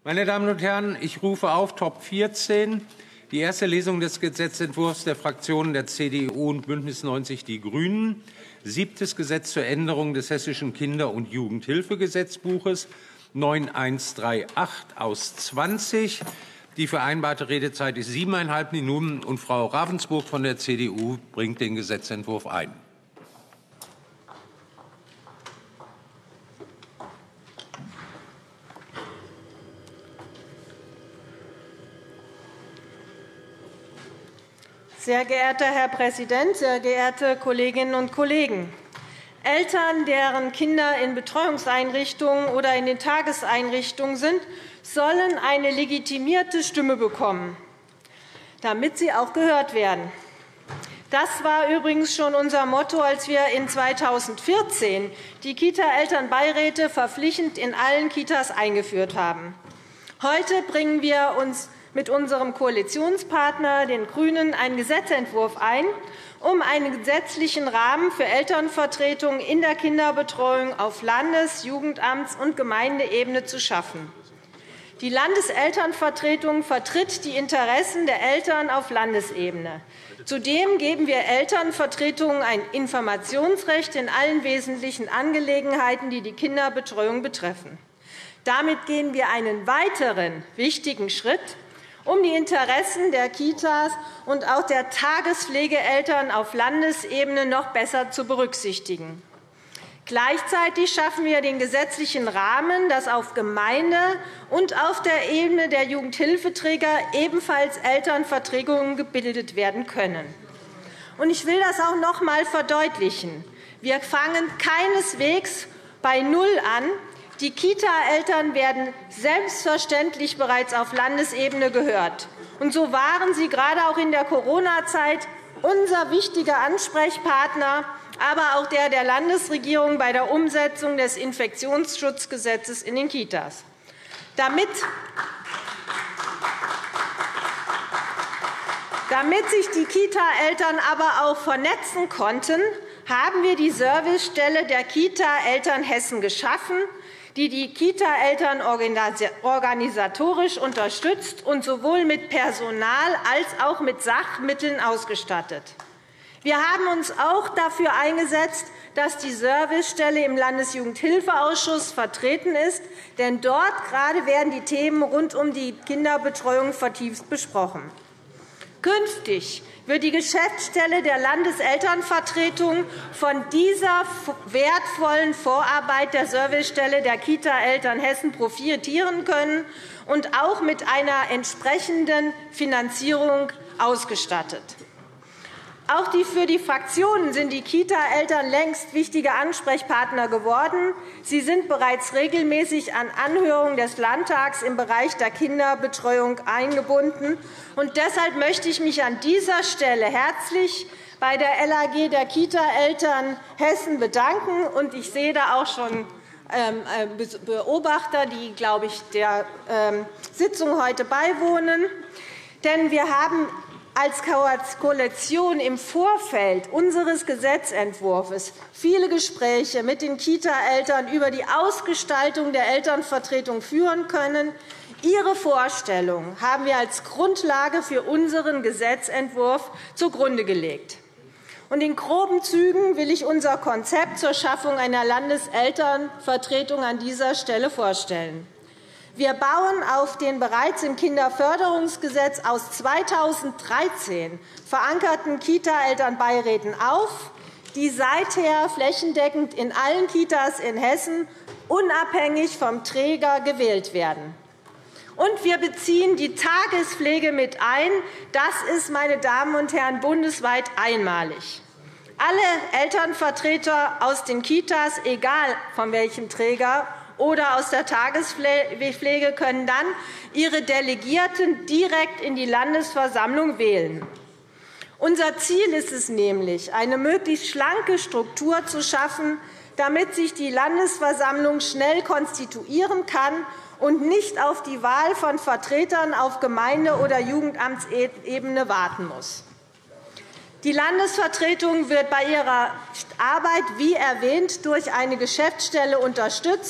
Meine Damen und Herren, ich rufe auf Top 14, die erste Lesung des Gesetzentwurfs der Fraktionen der CDU und Bündnis 90 Die Grünen, 7. Gesetz zur Änderung des Hessischen Kinder- und Jugendhilfegesetzbuches 9138 aus 20. Die vereinbarte Redezeit ist 7,5 Minuten, und Frau Ravensburg von der CDU bringt den Gesetzentwurf ein. Sehr geehrter Herr Präsident, sehr geehrte Kolleginnen und Kollegen! Eltern, deren Kinder in Betreuungseinrichtungen oder in den Tageseinrichtungen sind, sollen eine legitimierte Stimme bekommen, damit sie auch gehört werden. Das war übrigens schon unser Motto, als wir in 2014 die Kita-Elternbeiräte verpflichtend in allen Kitas eingeführt haben. Heute bringen wir uns mit unserem Koalitionspartner, den GRÜNEN, einen Gesetzentwurf ein, um einen gesetzlichen Rahmen für Elternvertretungen in der Kinderbetreuung auf Landes-, Jugendamts- und Gemeindeebene zu schaffen. Die Landeselternvertretung vertritt die Interessen der Eltern auf Landesebene. Zudem geben wir Elternvertretungen ein Informationsrecht in allen wesentlichen Angelegenheiten, die die Kinderbetreuung betreffen. Damit gehen wir einen weiteren wichtigen Schritt, um die Interessen der Kitas und auch der Tagespflegeeltern auf Landesebene noch besser zu berücksichtigen. Gleichzeitig schaffen wir den gesetzlichen Rahmen, dass auf Gemeinde- und auf der Ebene der Jugendhilfeträger ebenfalls Elternvertretungen gebildet werden können. Ich will das auch noch einmal verdeutlichen. Wir fangen keineswegs bei Null an. Die Kita-Eltern werden selbstverständlich bereits auf Landesebene gehört. Und so waren sie gerade auch in der Corona-Zeit unser wichtiger Ansprechpartner, aber auch der Landesregierung bei der Umsetzung des Infektionsschutzgesetzes in den Kitas. Damit sich die Kita-Eltern aber auch vernetzen konnten, haben wir die Servicestelle der Kita-Eltern Hessen geschaffen, die die Kita-Eltern organisatorisch unterstützt und sowohl mit Personal als auch mit Sachmitteln ausgestattet. Wir haben uns auch dafür eingesetzt, dass die Servicestelle im Landesjugendhilfeausschuss vertreten ist, denn dort gerade werden die Themen rund um die Kinderbetreuung vertieft besprochen. Künftig wird die Geschäftsstelle der Landeselternvertretung von dieser wertvollen Vorarbeit der Servicestelle der Kita-Eltern Hessen profitieren können und auch mit einer entsprechenden Finanzierung ausgestattet. Auch für die Fraktionen sind die Kita-Eltern längst wichtige Ansprechpartner geworden. Sie sind bereits regelmäßig an Anhörungen des Landtags im Bereich der Kinderbetreuung eingebunden. Deshalb möchte ich mich an dieser Stelle herzlich bei der LAG der Kita-Eltern Hessen bedanken. Ich sehe da auch schon Beobachter, die, glaube ich, der Sitzung heute beiwohnen. Denn wir haben als Koalition im Vorfeld unseres Gesetzentwurfs viele Gespräche mit den Kita-Eltern über die Ausgestaltung der Elternvertretung führen können. Ihre Vorstellungen haben wir als Grundlage für unseren Gesetzentwurf zugrunde gelegt. In groben Zügen will ich unser Konzept zur Schaffung einer Landeselternvertretung an dieser Stelle vorstellen. Wir bauen auf den bereits im Kinderförderungsgesetz aus 2013 verankerten Kita-Elternbeiräten auf, die seither flächendeckend in allen Kitas in Hessen unabhängig vom Träger gewählt werden. Und wir beziehen die Tagespflege mit ein. Das ist, meine Damen und Herren, bundesweit einmalig. Alle Elternvertreter aus den Kitas, egal von welchem Träger, oder aus der Tagespflege können dann ihre Delegierten direkt in die Landesversammlung wählen. Unser Ziel ist es nämlich, eine möglichst schlanke Struktur zu schaffen, damit sich die Landesversammlung schnell konstituieren kann und nicht auf die Wahl von Vertretern auf Gemeinde- oder Jugendamtsebene warten muss. Die Landesvertretung wird bei ihrer Arbeit, wie erwähnt, durch eine Geschäftsstelle unterstützt,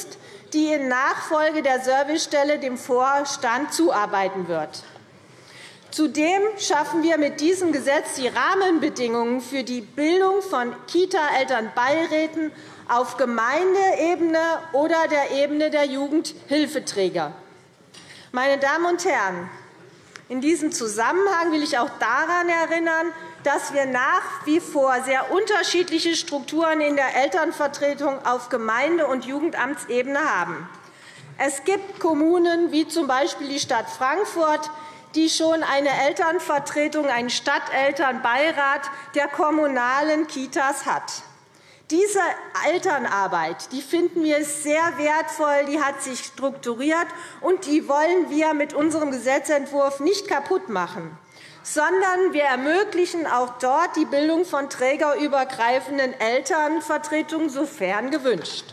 die in Nachfolge der Servicestelle dem Vorstand zuarbeiten wird. Zudem schaffen wir mit diesem Gesetz die Rahmenbedingungen für die Bildung von Kita-Elternbeiräten auf Gemeindeebene oder der Ebene der Jugendhilfeträger. Meine Damen und Herren, in diesem Zusammenhang will ich auch daran erinnern, dass wir nach wie vor sehr unterschiedliche Strukturen in der Elternvertretung auf Gemeinde- und Jugendamtsebene haben. Es gibt Kommunen, wie z. B. die Stadt Frankfurt, die schon eine Elternvertretung, einen Stadtelternbeirat der kommunalen Kitas hat. Diese Elternarbeit, die finden wir sehr wertvoll, die hat sich strukturiert, und die wollen wir mit unserem Gesetzentwurf nicht kaputt machen, sondern wir ermöglichen auch dort die Bildung von trägerübergreifenden Elternvertretungen, sofern gewünscht.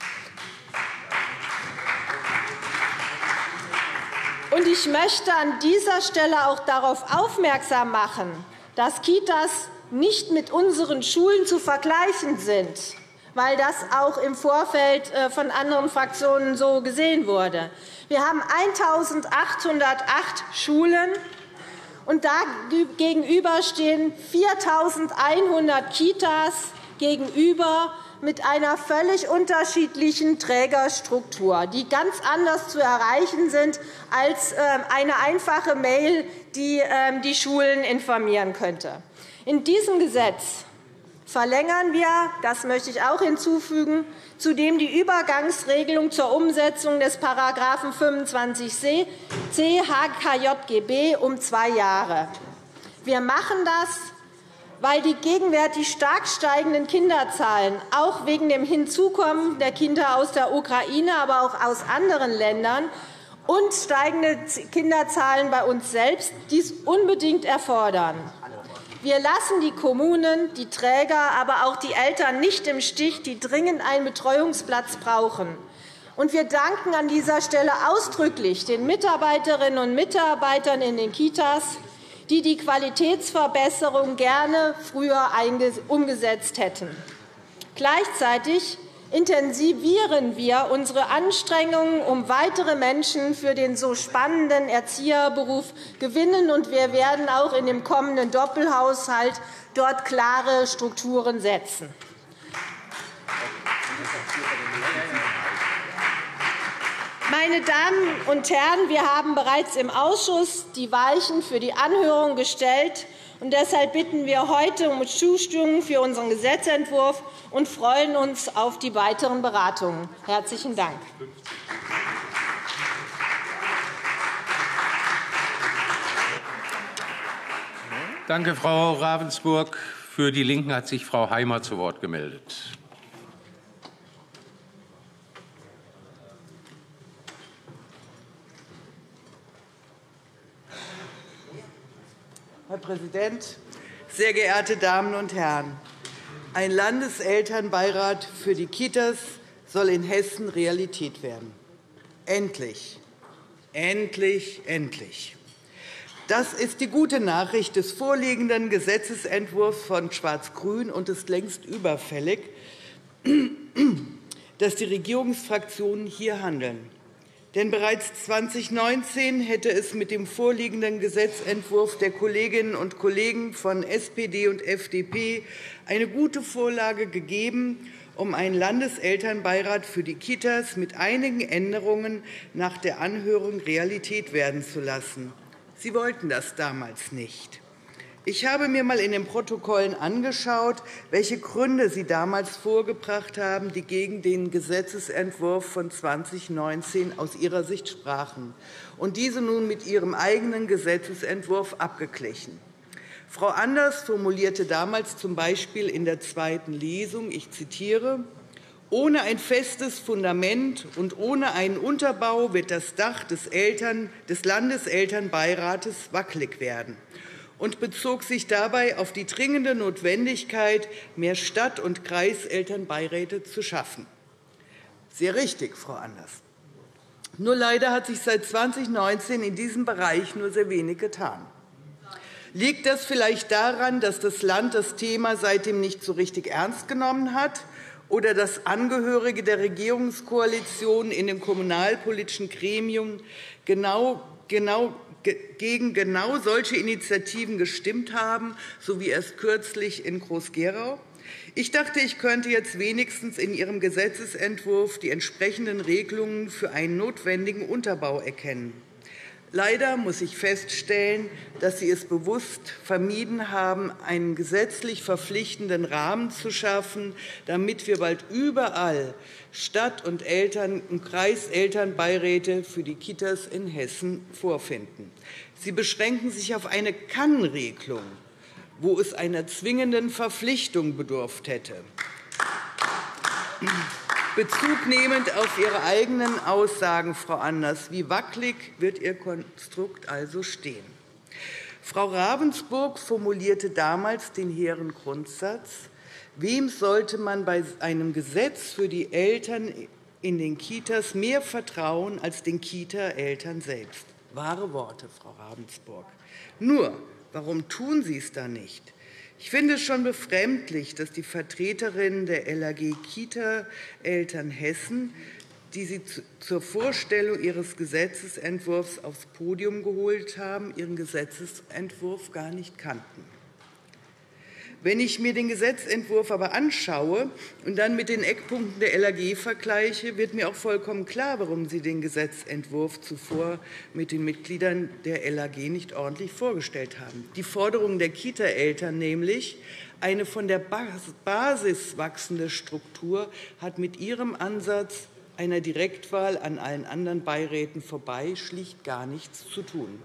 Und ich möchte an dieser Stelle auch darauf aufmerksam machen, dass Kitas nicht mit unseren Schulen zu vergleichen sind, weil das auch im Vorfeld von anderen Fraktionen so gesehen wurde. Wir haben 1.808 Schulen, und da gegenüber stehen 4.100 Kitas gegenüber mit einer völlig unterschiedlichen Trägerstruktur, die ganz anders zu erreichen sind als eine einfache Mail, die die Schulen informieren könnte. In diesem Gesetz verlängern wir, das möchte ich auch hinzufügen, zudem die Übergangsregelung zur Umsetzung des § 25c HKJGB um 2 Jahre. Wir machen das, weil die gegenwärtig stark steigenden Kinderzahlen auch wegen dem Hinzukommen der Kinder aus der Ukraine, aber auch aus anderen Ländern und steigende Kinderzahlen bei uns selbst dies unbedingt erfordern. Wir lassen die Kommunen, die Träger, aber auch die Eltern nicht im Stich, die dringend einen Betreuungsplatz brauchen. Und wir danken an dieser Stelle ausdrücklich den Mitarbeiterinnen und Mitarbeitern in den Kitas, die die Qualitätsverbesserung gerne früher umgesetzt hätten. Gleichzeitig intensivieren wir unsere Anstrengungen, um weitere Menschen für den so spannenden Erzieherberuf gewinnen, und wir werden auch in dem kommenden Doppelhaushalt dort klare Strukturen setzen. Meine Damen und Herren, wir haben bereits im Ausschuss die Weichen für die Anhörung gestellt. Und deshalb bitten wir heute um Zustimmung für unseren Gesetzentwurf und freuen uns auf die weiteren Beratungen. Herzlichen Dank. Danke, Frau Ravensburg. Für die LINKEN hat sich Frau Heimer zu Wort gemeldet. Herr Präsident, sehr geehrte Damen und Herren! Ein Landeselternbeirat für die Kitas soll in Hessen Realität werden. Endlich! Endlich! Endlich! Das ist die gute Nachricht des vorliegenden Gesetzentwurfs von Schwarz-Grün und ist längst überfällig, dass die Regierungsfraktionen hier handeln. Denn bereits 2019 hätte es mit dem vorliegenden Gesetzentwurf der Kolleginnen und Kollegen von SPD und FDP eine gute Vorlage gegeben, um einen Landeselternbeirat für die Kitas mit einigen Änderungen nach der Anhörung Realität werden zu lassen. Sie wollten das damals nicht. Ich habe mir einmal in den Protokollen angeschaut, welche Gründe Sie damals vorgebracht haben, die gegen den Gesetzentwurf von 2019 aus Ihrer Sicht sprachen, und diese nun mit Ihrem eigenen Gesetzentwurf abgeglichen. Frau Anders formulierte damals z. B. in der zweiten Lesung, ich zitiere: Ohne ein festes Fundament und ohne einen Unterbau wird das Dach des Landeselternbeirates wackelig werden, und bezog sich dabei auf die dringende Notwendigkeit, mehr Stadt- und Kreiselternbeiräte zu schaffen. Sehr richtig, Frau Anders. Nur leider hat sich seit 2019 in diesem Bereich nur sehr wenig getan. Liegt das vielleicht daran, dass das Land das Thema seitdem nicht so richtig ernst genommen hat? oder dass Angehörige der Regierungskoalition in dem kommunalpolitischen Gremium gegen genau solche Initiativen gestimmt haben, so wie erst kürzlich in Groß-Gerau? Ich dachte, ich könnte jetzt wenigstens in Ihrem Gesetzentwurf die entsprechenden Regelungen für einen notwendigen Unterbau erkennen. Leider muss ich feststellen, dass Sie es bewusst vermieden haben, einen gesetzlich verpflichtenden Rahmen zu schaffen, damit wir bald überall Stadt- und Kreiselternbeiräte für die Kitas in Hessen vorfinden. Sie beschränken sich auf eine Kann-Regelung, wo es einer zwingenden Verpflichtung bedurft hätte. Bezug nehmend auf Ihre eigenen Aussagen, Frau Anders, wie wackelig wird Ihr Konstrukt also stehen? Frau Ravensburg formulierte damals den hehren Grundsatz: Wem sollte man bei einem Gesetz für die Eltern in den Kitas mehr vertrauen als den Kita-Eltern selbst? Wahre Worte, Frau Ravensburg. Nur, warum tun Sie es dann nicht? Ich finde es schon befremdlich, dass die Vertreterinnen der LAG Kita-Eltern Hessen, die Sie zur Vorstellung Ihres Gesetzentwurfs aufs Podium geholt haben, Ihren Gesetzentwurf gar nicht kannten. Wenn ich mir den Gesetzentwurf aber anschaue und dann mit den Eckpunkten der LAG vergleiche, wird mir auch vollkommen klar, warum Sie den Gesetzentwurf zuvor mit den Mitgliedern der LAG nicht ordentlich vorgestellt haben. Die Forderung der Kita-Eltern, nämlich eine von der Basis wachsende Struktur, hat mit Ihrem Ansatz einer Direktwahl an allen anderen Beiräten vorbei schlicht gar nichts zu tun.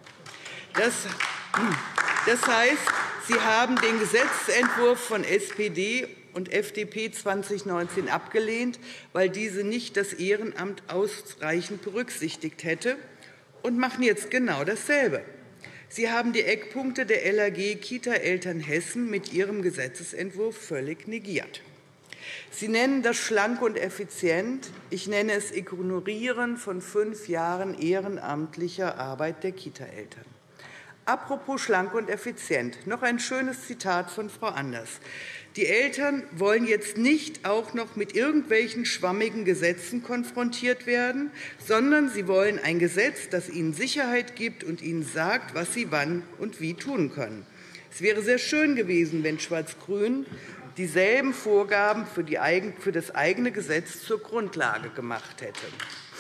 Das heißt, Sie haben den Gesetzentwurf von SPD und FDP 2019 abgelehnt, weil diese nicht das Ehrenamt ausreichend berücksichtigt hätte, und machen jetzt genau dasselbe. Sie haben die Eckpunkte der LAG Kita-Eltern Hessen mit Ihrem Gesetzentwurf völlig negiert. Sie nennen das schlank und effizient. Ich nenne es Ignorieren von 5 Jahren ehrenamtlicher Arbeit der Kita-Eltern. Apropos schlank und effizient, noch ein schönes Zitat von Frau Anders. Die Eltern wollen jetzt nicht auch noch mit irgendwelchen schwammigen Gesetzen konfrontiert werden, sondern sie wollen ein Gesetz, das ihnen Sicherheit gibt und ihnen sagt, was sie wann und wie tun können. Es wäre sehr schön gewesen, wenn Schwarz-Grün dieselben Vorgaben für das eigene Gesetz zur Grundlage gemacht hätte.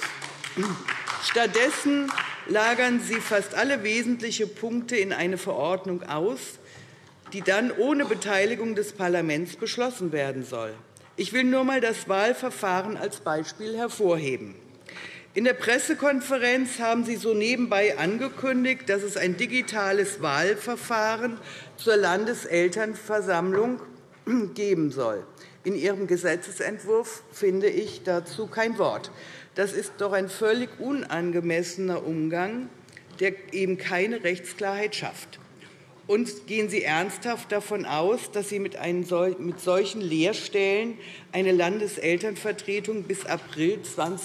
Stattdessen lagern Sie fast alle wesentlichen Punkte in eine Verordnung aus, die dann ohne Beteiligung des Parlaments beschlossen werden soll. Ich will nur einmal das Wahlverfahren als Beispiel hervorheben. In der Pressekonferenz haben Sie so nebenbei angekündigt, dass es ein digitales Wahlverfahren zur Landeselternversammlung geben soll. In Ihrem Gesetzentwurf finde ich dazu kein Wort. Das ist doch ein völlig unangemessener Umgang, der eben keine Rechtsklarheit schafft. Und gehen Sie ernsthaft davon aus, dass Sie mit solchen Leerstellen eine Landeselternvertretung bis April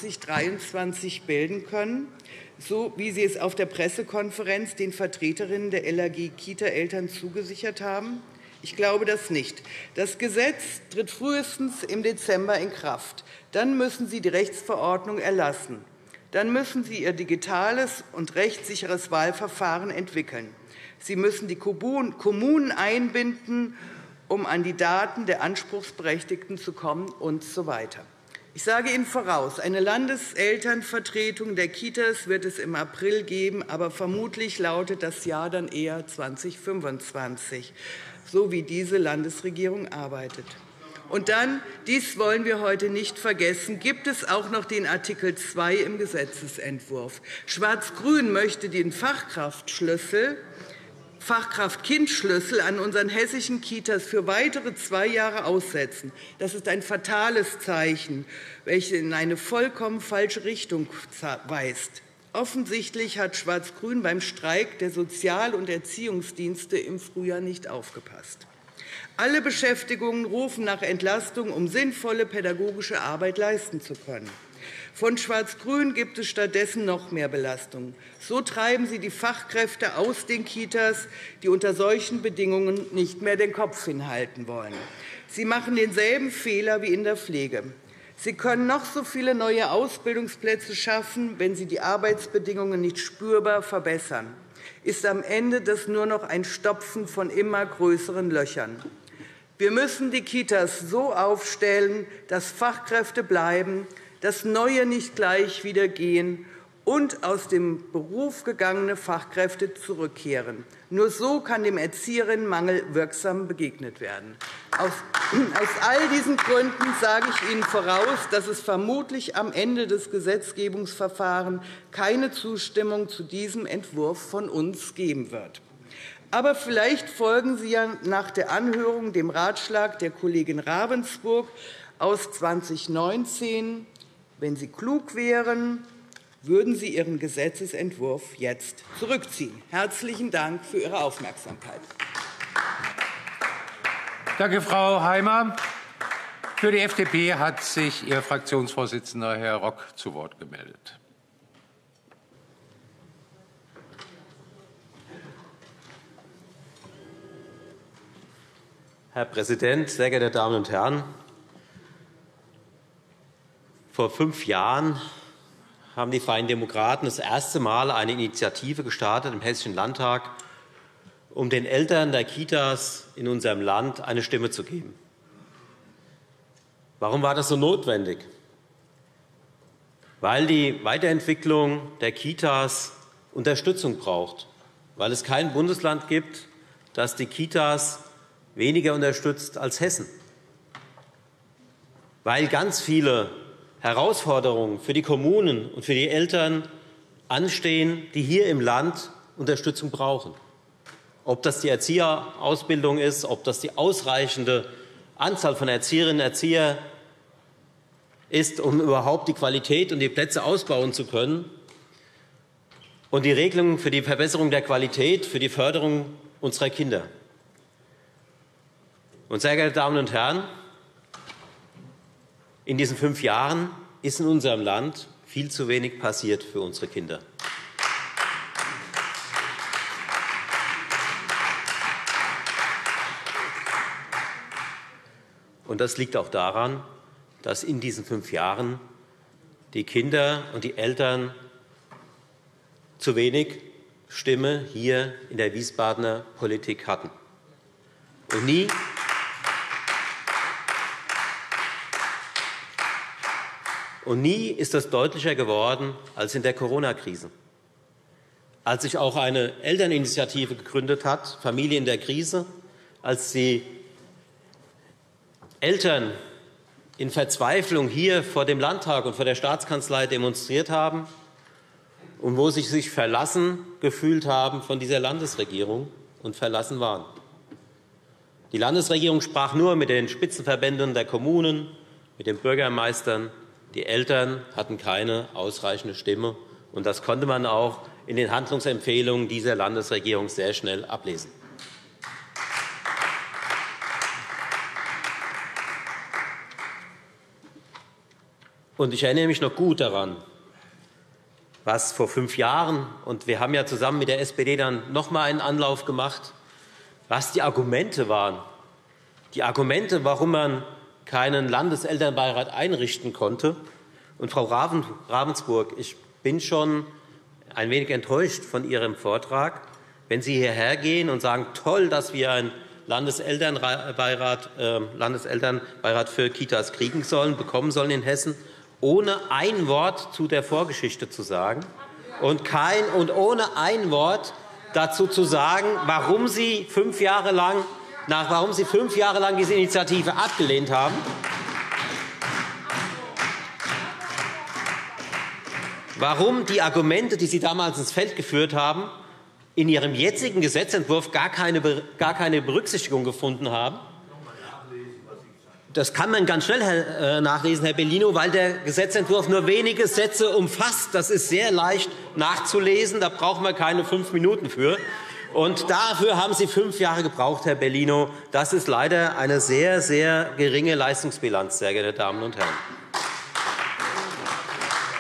2023 bilden können, so wie Sie es auf der Pressekonferenz den Vertreterinnen der LAG Kita-Eltern zugesichert haben? Ich glaube das nicht. Das Gesetz tritt frühestens im Dezember in Kraft. Dann müssen Sie die Rechtsverordnung erlassen. Dann müssen Sie Ihr digitales und rechtssicheres Wahlverfahren entwickeln. Sie müssen die Kommunen einbinden, um an die Daten der Anspruchsberechtigten zu kommen und so weiter. Ich sage Ihnen voraus, eine Landeselternvertretung der Kitas wird es im April geben, aber vermutlich lautet das Jahr dann eher 2025, so wie diese Landesregierung arbeitet. Und dann, dies wollen wir heute nicht vergessen, gibt es auch noch den Artikel 2 im Gesetzentwurf. Schwarz-Grün möchte den Fachkraft-Kind-Schlüssel an unseren hessischen Kitas für weitere 2 Jahre aussetzen. Das ist ein fatales Zeichen, welches in eine vollkommen falsche Richtung weist. Offensichtlich hat Schwarz-Grün beim Streik der Sozial- und Erziehungsdienste im Frühjahr nicht aufgepasst. Alle Beschäftigungen rufen nach Entlastung, um sinnvolle pädagogische Arbeit leisten zu können. Von Schwarz-Grün gibt es stattdessen noch mehr Belastung. So treiben Sie die Fachkräfte aus den Kitas, die unter solchen Bedingungen nicht mehr den Kopf hinhalten wollen. Sie machen denselben Fehler wie in der Pflege. Sie können noch so viele neue Ausbildungsplätze schaffen, wenn Sie die Arbeitsbedingungen nicht spürbar verbessern, ist am Ende das nur noch ein Stopfen von immer größeren Löchern. Wir müssen die Kitas so aufstellen, dass Fachkräfte bleiben, dass Neue nicht gleich wieder gehen und aus dem Beruf gegangene Fachkräfte zurückkehren. Nur so kann dem Erzieherinnenmangel wirksam begegnet werden. Aus all diesen Gründen sage ich Ihnen voraus, dass es vermutlich am Ende des Gesetzgebungsverfahrens keine Zustimmung zu diesem Entwurf von uns geben wird. Aber vielleicht folgen Sie ja nach der Anhörung dem Ratschlag der Kollegin Ravensburg aus 2019. Wenn Sie klug wären, würden Sie Ihren Gesetzentwurf jetzt zurückziehen. Herzlichen Dank für Ihre Aufmerksamkeit. Danke, Frau Heimer. Für die FDP hat sich Ihr Fraktionsvorsitzender, Herr Rock, zu Wort gemeldet. Herr Präsident, sehr geehrte Damen und Herren! Vor 5 Jahren haben die Freien Demokraten das erste Mal eine Initiative gestartet im Hessischen Landtag, um den Eltern der Kitas in unserem Land eine Stimme zu geben. Warum war das so notwendig? Weil die Weiterentwicklung der Kitas Unterstützung braucht, weil es kein Bundesland gibt, das die Kitas weniger unterstützt als Hessen, weil ganz viele Herausforderungen für die Kommunen und für die Eltern anstehen, die hier im Land Unterstützung brauchen. Ob das die Erzieherausbildung ist, ob das die ausreichende Anzahl von Erzieherinnen und Erziehern ist, um überhaupt die Qualität und die Plätze ausbauen zu können, und die Regelungen für die Verbesserung der Qualität, für die Förderung unserer Kinder. Und sehr geehrte Damen und Herren, in diesen 5 Jahren ist in unserem Land viel zu wenig passiert für unsere Kinder. Und das liegt auch daran, dass in diesen 5 Jahren die Kinder und die Eltern zu wenig Stimme hier in der Wiesbadener Politik hatten. Und nie ist das deutlicher geworden als in der Corona-Krise, als sich auch eine Elterninitiative gegründet hat, Familie in der Krise, als die Eltern in Verzweiflung hier vor dem Landtag und vor der Staatskanzlei demonstriert haben und wo sie sich verlassen gefühlt haben von dieser Landesregierung und verlassen waren. Die Landesregierung sprach nur mit den Spitzenverbänden der Kommunen, mit den Bürgermeistern. Die Eltern hatten keine ausreichende Stimme, und das konnte man auch in den Handlungsempfehlungen dieser Landesregierung sehr schnell ablesen. Und ich erinnere mich noch gut daran, was vor 5 Jahren, und wir haben ja zusammen mit der SPD dann noch einmal einen Anlauf gemacht, was die Argumente waren. Die Argumente, warum man keinen Landeselternbeirat einrichten konnte. Und Frau Ravensburg, ich bin schon ein wenig enttäuscht von Ihrem Vortrag, wenn Sie hierher gehen und sagen, toll, dass wir einen Landeselternbeirat für Kitas bekommen sollen in Hessen, ohne ein Wort zu der Vorgeschichte zu sagen und ohne ein Wort dazu zu sagen, warum Sie 5 Jahre lang diese Initiative abgelehnt haben. Warum die Argumente, die Sie damals ins Feld geführt haben, in Ihrem jetzigen Gesetzentwurf gar keine Berücksichtigung gefunden haben. Das kann man ganz schnell nachlesen, Herr Bellino, weil der Gesetzentwurf nur wenige Sätze umfasst. Das ist sehr leicht nachzulesen. Da brauchen wir keine 5 Minuten für. Und dafür haben Sie 5 Jahre gebraucht, Herr Bellino. Das ist leider eine sehr, sehr geringe Leistungsbilanz, sehr geehrte Damen und Herren.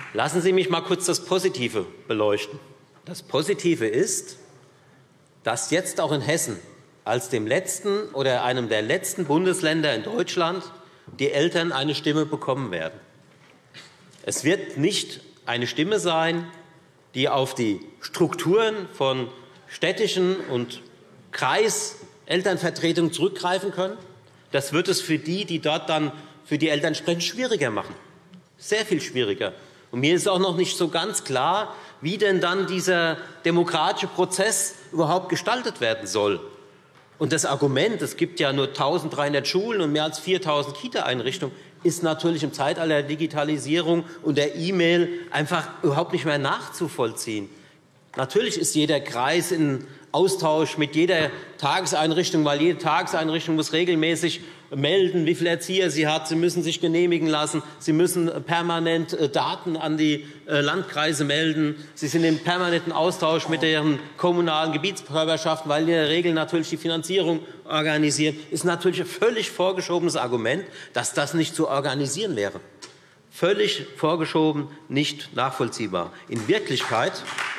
Lassen Sie mich mal kurz das Positive beleuchten. Das Positive ist, dass jetzt auch in Hessen als dem letzten oder einem der letzten Bundesländer in Deutschland die Eltern eine Stimme bekommen werden. Es wird nicht eine Stimme sein, die auf die Strukturen von städtischen und Kreiselternvertretungen zurückgreifen können. Das wird es für die dort dann für die Eltern sprechen, schwieriger machen. Sehr viel schwieriger. Und mir ist auch noch nicht so ganz klar, wie denn dann dieser demokratische Prozess überhaupt gestaltet werden soll. Und das Argument, es gibt ja nur 1.300 Schulen und mehr als 4.000 Kita-Einrichtungen, ist natürlich im Zeitalter der Digitalisierung und der E-Mail einfach überhaupt nicht mehr nachzuvollziehen. Natürlich ist jeder Kreis in Austausch mit jeder Tageseinrichtung, weil jede Tageseinrichtung muss regelmäßig melden, wie viele Erzieher sie hat. Sie müssen sich genehmigen lassen. Sie müssen permanent Daten an die Landkreise melden. Sie sind im permanenten Austausch mit deren kommunalen Gebietskörperschaften, weil die in der Regel natürlich die Finanzierung organisieren. Das ist natürlich ein völlig vorgeschobenes Argument, dass das nicht zu organisieren wäre. Völlig vorgeschoben, nicht nachvollziehbar. In Wirklichkeit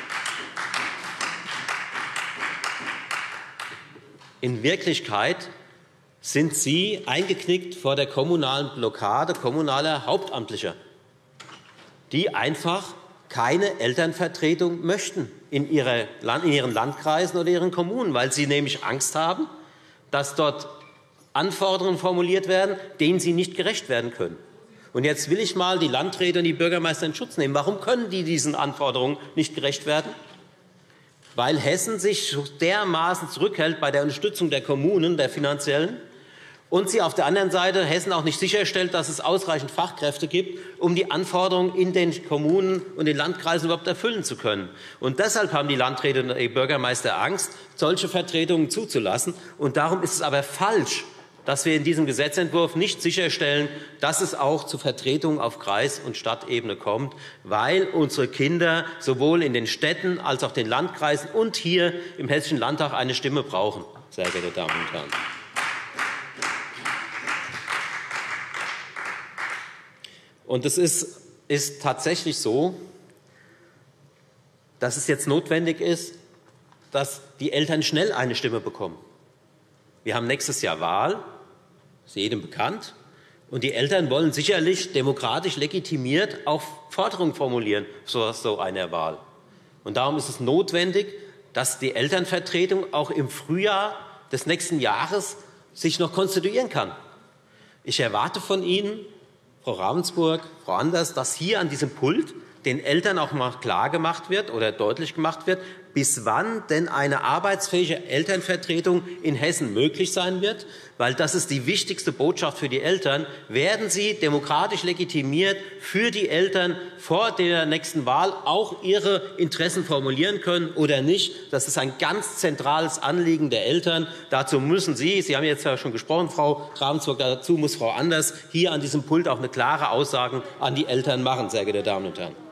sind Sie eingeknickt vor der kommunalen Blockade kommunaler Hauptamtlicher, die einfach keine Elternvertretung möchten in ihren Landkreisen oder ihren Kommunen, weil sie nämlich Angst haben, dass dort Anforderungen formuliert werden, denen sie nicht gerecht werden können. Und jetzt will ich mal die Landräte und die Bürgermeister in Schutz nehmen. Warum können die diesen Anforderungen nicht gerecht werden? Weil Hessen sich dermaßen zurückhält bei der Unterstützung der Kommunen, der finanziellen, und sie auf der anderen Seite Hessen auch nicht sicherstellt, dass es ausreichend Fachkräfte gibt, um die Anforderungen in den Kommunen und den Landkreisen überhaupt erfüllen zu können. Und deshalb haben die Landräte und die Bürgermeister Angst, solche Vertretungen zuzulassen. Und darum ist es aber falsch, dass wir in diesem Gesetzentwurf nicht sicherstellen, dass es auch zu Vertretungen auf Kreis- und Stadtebene kommt, weil unsere Kinder sowohl in den Städten als auch den Landkreisen und hier im Hessischen Landtag eine Stimme brauchen, sehr geehrte Damen und Herren. Und es ist tatsächlich so, dass es jetzt notwendig ist, dass die Eltern schnell eine Stimme bekommen. Wir haben nächstes Jahr Wahl, ist jedem bekannt. Und die Eltern wollen sicherlich demokratisch legitimiert auch Forderungen formulieren zu so einer Wahl. Und darum ist es notwendig, dass die Elternvertretung auch im Frühjahr des nächsten Jahres sich noch konstituieren kann. Ich erwarte von Ihnen, Frau Ravensburg, Frau Anders, dass hier an diesem Pult den Eltern auch mal klar gemacht wird oder deutlich gemacht wird, bis wann denn eine arbeitsfähige Elternvertretung in Hessen möglich sein wird, weil das ist die wichtigste Botschaft für die Eltern. Werden Sie demokratisch legitimiert für die Eltern vor der nächsten Wahl auch ihre Interessen formulieren können oder nicht? Das ist ein ganz zentrales Anliegen der Eltern. Dazu müssen Sie haben jetzt ja schon gesprochen, Frau Ravensburg, dazu muss Frau Anders hier an diesem Pult auch eine klare Aussage an die Eltern machen, sehr geehrte Damen und Herren.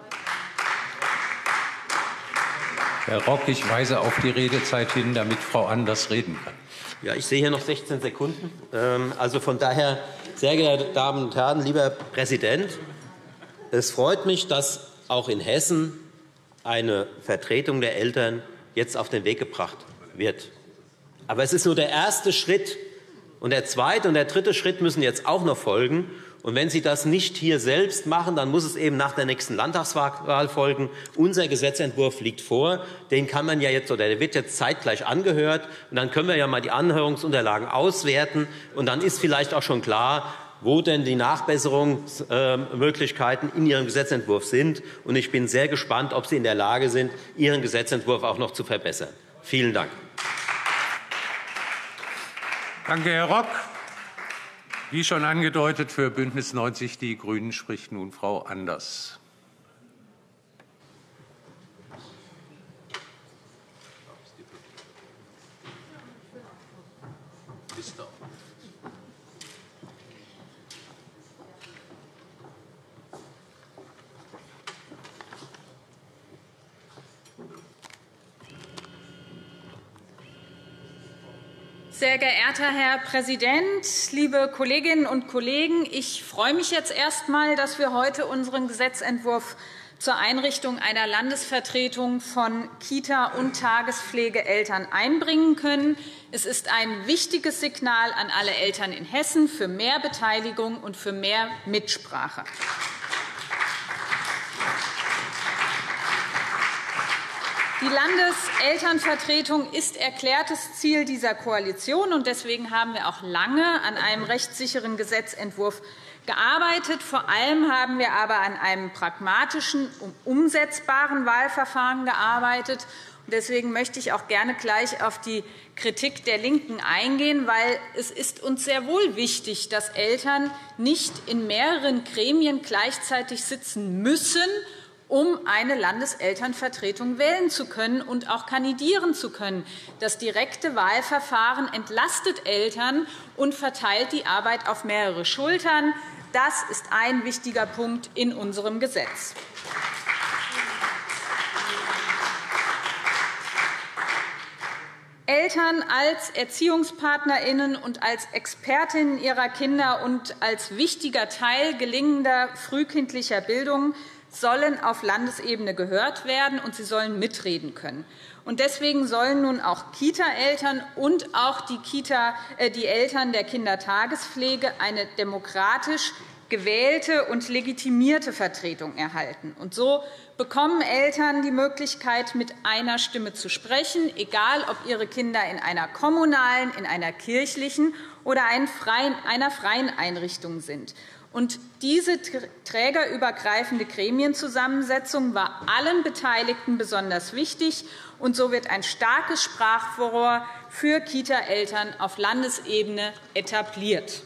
Herr Rock, ich weise auf die Redezeit hin, damit Frau Anders reden kann. Ja, ich sehe hier noch 16 Sekunden. Also von daher, sehr geehrte Damen und Herren, lieber Präsident, es freut mich, dass auch in Hessen eine Vertretung der Eltern jetzt auf den Weg gebracht wird. Aber es ist nur der erste Schritt. Und der zweite und der dritte Schritt müssen jetzt auch noch folgen. Und wenn Sie das nicht hier selbst machen, dann muss es eben nach der nächsten Landtagswahl folgen. Unser Gesetzentwurf liegt vor. Den kann man ja jetzt, oder der wird jetzt zeitgleich angehört. Und dann können wir ja mal die Anhörungsunterlagen auswerten. Und dann ist vielleicht auch schon klar, wo denn die Nachbesserungsmöglichkeiten in Ihrem Gesetzentwurf sind. Und ich bin sehr gespannt, ob Sie in der Lage sind, Ihren Gesetzentwurf auch noch zu verbessern. Vielen Dank. Danke, Herr Rock. Wie schon angedeutet, für Bündnis 90 Die Grünen spricht nun Frau Anders. Sehr geehrter Herr Präsident, liebe Kolleginnen und Kollegen! Ich freue mich jetzt erst einmal, dass wir heute unseren Gesetzentwurf zur Einrichtung einer Landesvertretung von Kita- und Tagespflegeeltern einbringen können. Es ist ein wichtiges Signal an alle Eltern in Hessen für mehr Beteiligung und für mehr Mitsprache. Die Landeselternvertretung ist erklärtes Ziel dieser Koalition, und deswegen haben wir auch lange an einem rechtssicheren Gesetzentwurf gearbeitet. Vor allem haben wir aber an einem pragmatischen und umsetzbaren Wahlverfahren gearbeitet. Deswegen möchte ich auch gerne gleich auf die Kritik der LINKEN eingehen, weil es ist uns sehr wohl wichtig, dass Eltern nicht in mehreren Gremien gleichzeitig sitzen müssen, um eine Landeselternvertretung wählen zu können und auch kandidieren zu können. Das direkte Wahlverfahren entlastet Eltern und verteilt die Arbeit auf mehrere Schultern. Das ist ein wichtiger Punkt in unserem Gesetz. Eltern als ErziehungspartnerInnen und als ExpertInnen ihrer Kinder und als wichtiger Teil gelingender frühkindlicher Bildung sollen auf Landesebene gehört werden, und sie sollen mitreden können. Deswegen sollen nun auch Kita-Eltern und auch die Eltern der Kindertagespflege eine demokratisch gewählte und legitimierte Vertretung erhalten. Und so bekommen Eltern die Möglichkeit, mit einer Stimme zu sprechen, egal ob ihre Kinder in einer kommunalen, in einer kirchlichen oder einer freien Einrichtung sind. Und diese trägerübergreifende Gremienzusammensetzung war allen Beteiligten besonders wichtig. Und so wird ein starkes Sprachrohr für Kita-Eltern auf Landesebene etabliert.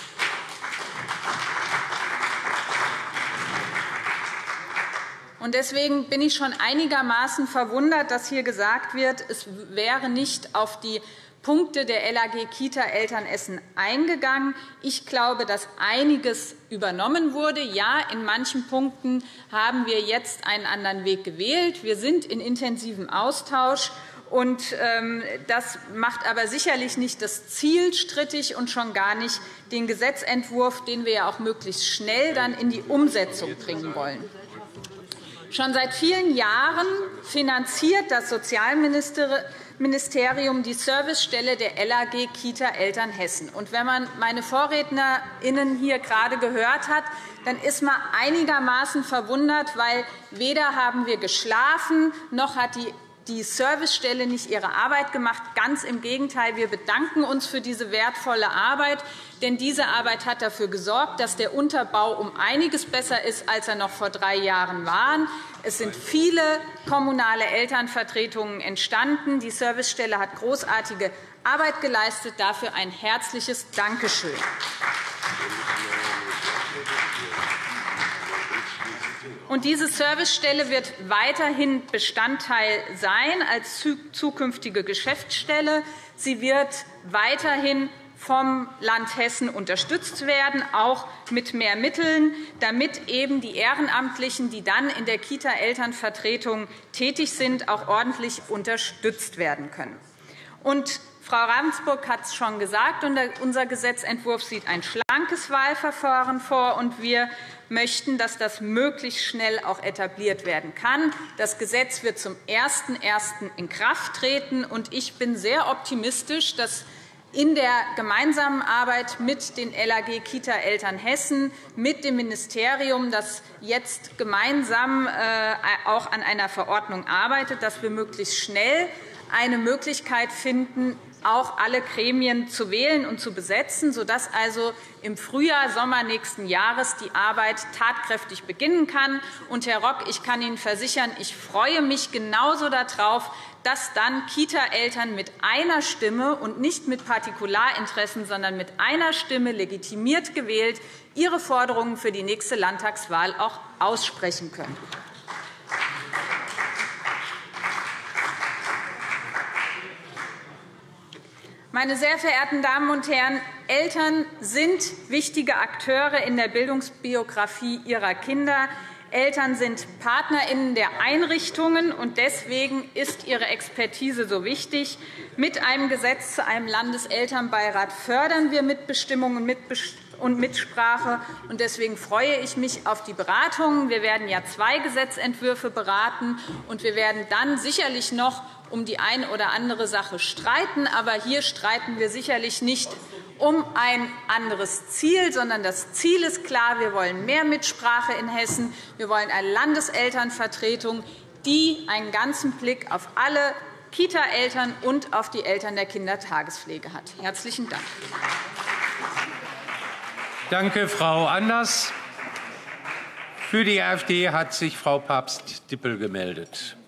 Deswegen bin ich schon einigermaßen verwundert, dass hier gesagt wird, es wäre nicht auf die Punkte der LAG Kita-Eltern Essen eingegangen. Ich glaube, dass einiges übernommen wurde. Ja, in manchen Punkten haben wir jetzt einen anderen Weg gewählt. Wir sind in intensivem Austausch. Das macht aber sicherlich nicht das Ziel strittig und schon gar nicht den Gesetzentwurf, den wir ja auch möglichst schnell dann in die Umsetzung bringen wollen. Schon seit vielen Jahren finanziert das Sozialministerium die Servicestelle der LAG Kita-Eltern Hessen. Und wenn man meine VorrednerInnen hier gerade gehört hat, dann ist man einigermaßen verwundert, weil weder haben wir geschlafen, noch hat die Servicestelle nicht ihre Arbeit gemacht. Ganz im Gegenteil, wir bedanken uns für diese wertvolle Arbeit. Denn diese Arbeit hat dafür gesorgt, dass der Unterbau um einiges besser ist, als er noch vor 3 Jahren war. Es sind viele kommunale Elternvertretungen entstanden. Die Servicestelle hat großartige Arbeit geleistet. Dafür ein herzliches Dankeschön. Und diese Servicestelle wird weiterhin Bestandteil sein als zukünftige Geschäftsstelle. Sie wird weiterhin vom Land Hessen unterstützt werden, auch mit mehr Mitteln, damit eben die Ehrenamtlichen, die dann in der Kita-Elternvertretung tätig sind, auch ordentlich unterstützt werden können. Und Frau Ravensburg hat es schon gesagt, unser Gesetzentwurf sieht ein schlankes Wahlverfahren vor, und wir möchten, dass das möglichst schnell auch etabliert werden kann. Das Gesetz wird zum 01.01. in Kraft treten, und ich bin sehr optimistisch, dass in der gemeinsamen Arbeit mit den LAG Kita-Eltern Hessen, mit dem Ministerium, das jetzt gemeinsam auch an einer Verordnung arbeitet, dass wir möglichst schnell eine Möglichkeit finden, auch alle Gremien zu wählen und zu besetzen, sodass also im Frühjahr, Sommer nächsten Jahres die Arbeit tatkräftig beginnen kann. Und, Herr Rock, ich kann Ihnen versichern, ich freue mich genauso darauf, dass dann Kita-Eltern mit einer Stimme und nicht mit Partikularinteressen, sondern mit einer Stimme legitimiert gewählt ihre Forderungen für die nächste Landtagswahl auch aussprechen können. Meine sehr verehrten Damen und Herren, Eltern sind wichtige Akteure in der Bildungsbiografie ihrer Kinder. Eltern sind PartnerInnen der Einrichtungen, und deswegen ist ihre Expertise so wichtig. Mit einem Gesetz zu einem Landeselternbeirat fördern wir Mitbestimmung und und Mitsprache. Und deswegen freue ich mich auf die Beratungen. Wir werden ja 2 Gesetzentwürfe beraten, und wir werden dann sicherlich noch um die eine oder andere Sache streiten. Aber hier streiten wir sicherlich nicht um ein anderes Ziel, sondern das Ziel ist klar. Wir wollen mehr Mitsprache in Hessen. Wir wollen eine Landeselternvertretung, die einen ganzen Blick auf alle Kita-Eltern und auf die Eltern der Kindertagespflege hat. Herzlichen Dank. Danke, Frau Anders. Für die AfD hat sich Frau Papst-Dippel gemeldet.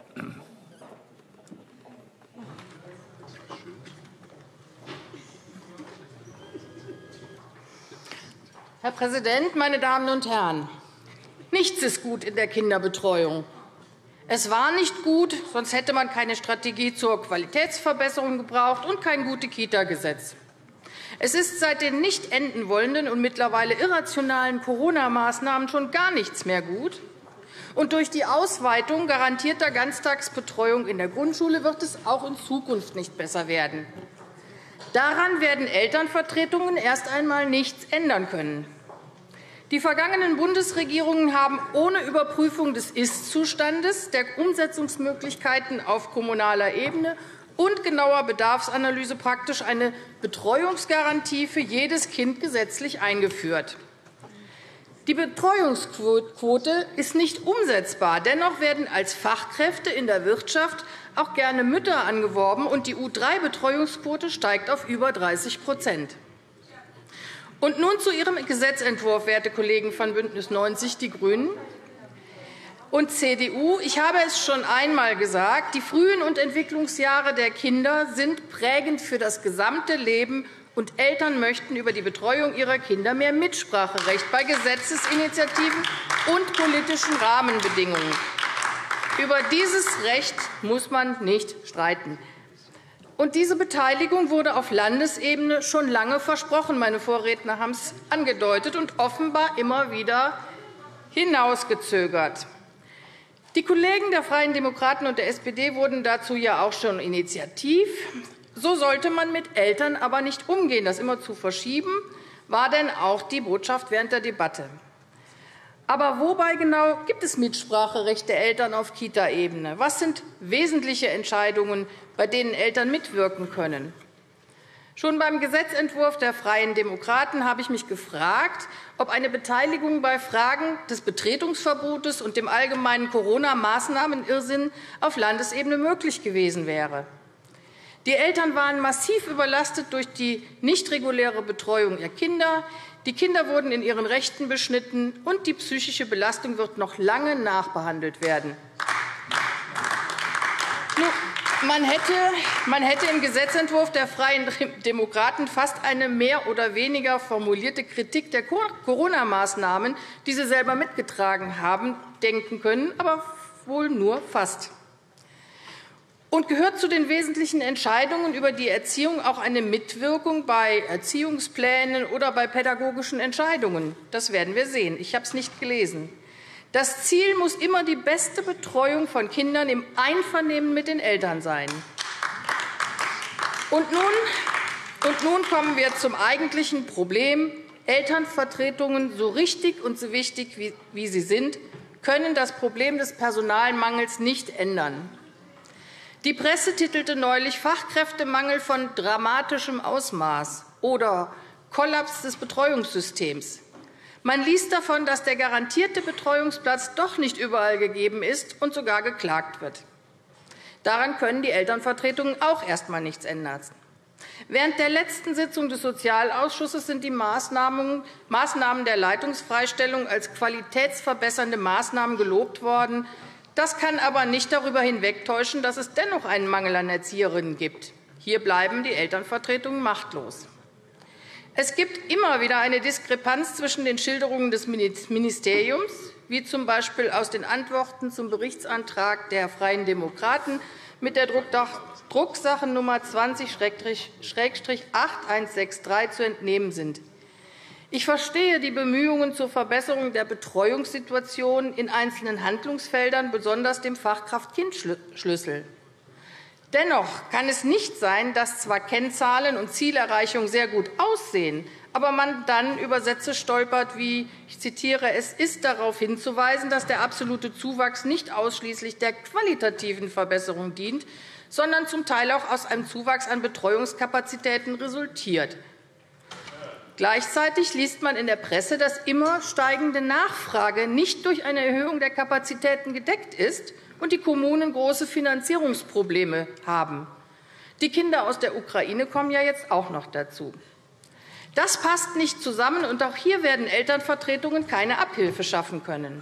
Herr Präsident, meine Damen und Herren! Nichts ist gut in der Kinderbetreuung. Es war nicht gut, sonst hätte man keine Strategie zur Qualitätsverbesserung gebraucht und kein Gute-Kita-Gesetz. Es ist seit den nicht enden wollenden und mittlerweile irrationalen Corona-Maßnahmen schon gar nichts mehr gut. Und durch die Ausweitung garantierter Ganztagsbetreuung in der Grundschule wird es auch in Zukunft nicht besser werden. Daran werden Elternvertretungen erst einmal nichts ändern können. Die vergangenen Bundesregierungen haben ohne Überprüfung des Ist-Zustandes, der Umsetzungsmöglichkeiten auf kommunaler Ebene und genauer Bedarfsanalyse praktisch eine Betreuungsgarantie für jedes Kind gesetzlich eingeführt. Die Betreuungsquote ist nicht umsetzbar. Dennoch werden als Fachkräfte in der Wirtschaft auch gerne Mütter angeworben, und die U3-Betreuungsquote steigt auf über 30%. Und nun zu Ihrem Gesetzentwurf, werte Kollegen von BÜNDNIS 90 die GRÜNEN und CDU. Ich habe es schon einmal gesagt, die frühen und Entwicklungsjahre der Kinder sind prägend für das gesamte Leben, und Eltern möchten über die Betreuung ihrer Kinder mehr Mitspracherecht bei Gesetzesinitiativen und politischen Rahmenbedingungen. Über dieses Recht muss man nicht streiten. Und diese Beteiligung wurde auf Landesebene schon lange versprochen. Meine Vorredner haben es angedeutet und offenbar immer wieder hinausgezögert. Die Kollegen der Freien Demokraten und der SPD wurden dazu ja auch schon initiativ. So sollte man mit Eltern aber nicht umgehen. Das immer zu verschieben, war denn auch die Botschaft während der Debatte. Aber wobei genau gibt es Mitspracherecht der Eltern auf Kita-Ebene? Was sind wesentliche Entscheidungen, bei denen Eltern mitwirken können? Schon beim Gesetzentwurf der Freien Demokraten habe ich mich gefragt, ob eine Beteiligung bei Fragen des Betretungsverbotes und dem allgemeinen Corona-Maßnahmenirrsinn auf Landesebene möglich gewesen wäre. Die Eltern waren massiv überlastet durch die nicht reguläre Betreuung ihrer Kinder. Die Kinder wurden in ihren Rechten beschnitten, und die psychische Belastung wird noch lange nachbehandelt werden. Man hätte im Gesetzentwurf der Freien Demokraten fast eine mehr oder weniger formulierte Kritik der Corona-Maßnahmen, die sie selber mitgetragen haben, denken können, aber wohl nur fast. Und gehört zu den wesentlichen Entscheidungen über die Erziehung auch eine Mitwirkung bei Erziehungsplänen oder bei pädagogischen Entscheidungen? Das werden wir sehen. Ich habe es nicht gelesen. Das Ziel muss immer die beste Betreuung von Kindern im Einvernehmen mit den Eltern sein. Und nun kommen wir zum eigentlichen Problem. Elternvertretungen, so richtig und so wichtig wie sie sind, können das Problem des Personalmangels nicht ändern. Die Presse titelte neulich Fachkräftemangel von dramatischem Ausmaß oder Kollaps des Betreuungssystems. Man liest davon, dass der garantierte Betreuungsplatz doch nicht überall gegeben ist und sogar geklagt wird. Daran können die Elternvertretungen auch erst einmal nichts ändern. Während der letzten Sitzung des Sozialausschusses sind die Maßnahmen der Leitungsfreistellung als qualitätsverbessernde Maßnahmen gelobt worden. Das kann aber nicht darüber hinwegtäuschen, dass es dennoch einen Mangel an Erzieherinnen gibt. Hier bleiben die Elternvertretungen machtlos. Es gibt immer wieder eine Diskrepanz zwischen den Schilderungen des Ministeriums, wie z. B. aus den Antworten zum Berichtsantrag der Freien Demokraten mit der Drucksache Nummer 20-8163 zu entnehmen sind. Ich verstehe die Bemühungen zur Verbesserung der Betreuungssituation in einzelnen Handlungsfeldern, besonders dem Fachkraft-Kind-Schlüssel. Dennoch kann es nicht sein, dass zwar Kennzahlen und Zielerreichung sehr gut aussehen, aber man dann über Sätze stolpert wie, ich zitiere, es ist darauf hinzuweisen, dass der absolute Zuwachs nicht ausschließlich der qualitativen Verbesserung dient, sondern zum Teil auch aus einem Zuwachs an Betreuungskapazitäten resultiert. Gleichzeitig liest man in der Presse, dass immer steigende Nachfrage nicht durch eine Erhöhung der Kapazitäten gedeckt ist und die Kommunen große Finanzierungsprobleme haben. Die Kinder aus der Ukraine kommen ja jetzt auch noch dazu. Das passt nicht zusammen, und auch hier werden Elternvertretungen keine Abhilfe schaffen können.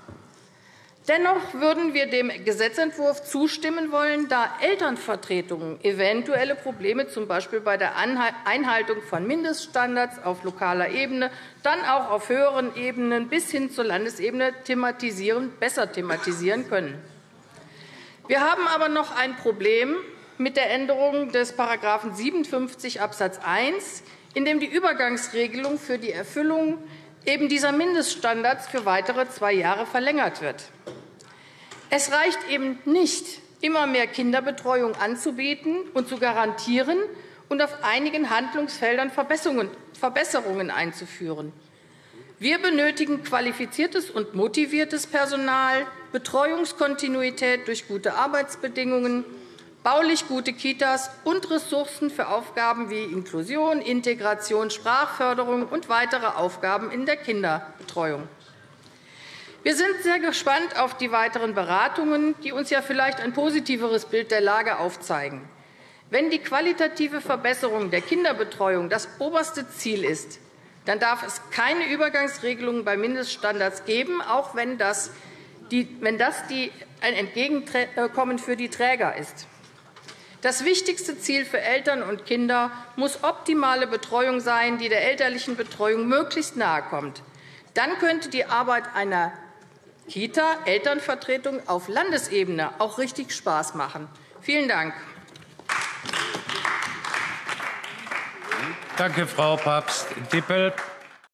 Dennoch würden wir dem Gesetzentwurf zustimmen wollen, da Elternvertretungen eventuelle Probleme z. B. bei der Einhaltung von Mindeststandards auf lokaler Ebene, dann auch auf höheren Ebenen bis hin zur Landesebene besser thematisieren können. Wir haben aber noch ein Problem mit der Änderung des § 57 Abs. 1, in dem die Übergangsregelung für die Erfüllung eben dieser Mindeststandards für weitere 2 Jahre verlängert wird. Es reicht eben nicht, immer mehr Kinderbetreuung anzubieten und zu garantieren und auf einigen Handlungsfeldern Verbesserungen einzuführen. Wir benötigen qualifiziertes und motiviertes Personal, Betreuungskontinuität durch gute Arbeitsbedingungen, baulich gute Kitas und Ressourcen für Aufgaben wie Inklusion, Integration, Sprachförderung und weitere Aufgaben in der Kinderbetreuung. Wir sind sehr gespannt auf die weiteren Beratungen, die uns ja vielleicht ein positiveres Bild der Lage aufzeigen. Wenn die qualitative Verbesserung der Kinderbetreuung das oberste Ziel ist, dann darf es keine Übergangsregelungen bei Mindeststandards geben, auch wenn das ein Entgegenkommen für die Träger ist. Das wichtigste Ziel für Eltern und Kinder muss optimale Betreuung sein, die der elterlichen Betreuung möglichst nahe kommt. Dann könnte die Arbeit einer Kita-Elternvertretung auf Landesebene auch richtig Spaß machen. Vielen Dank. Danke, Frau Pabst-Dippel.